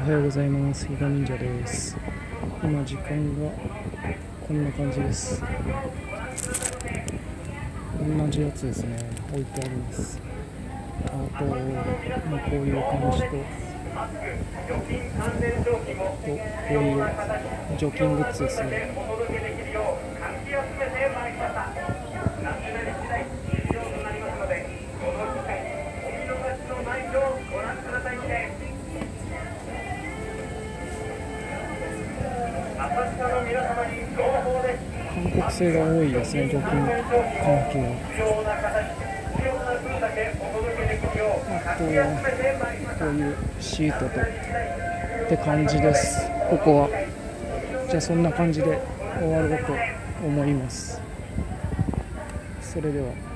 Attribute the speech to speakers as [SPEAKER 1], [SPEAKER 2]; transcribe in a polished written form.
[SPEAKER 1] おはようございます。伊賀忍者です。今時間がこんな感じです。同じやつですね、置いてあります。あと、こういう感じと、こういう除菌グッズですね。韓国製が多いですね、除菌関係は。あとはこういうシートとって感じです、ここは。じゃあそんな感じで終わろうと思います。それでは。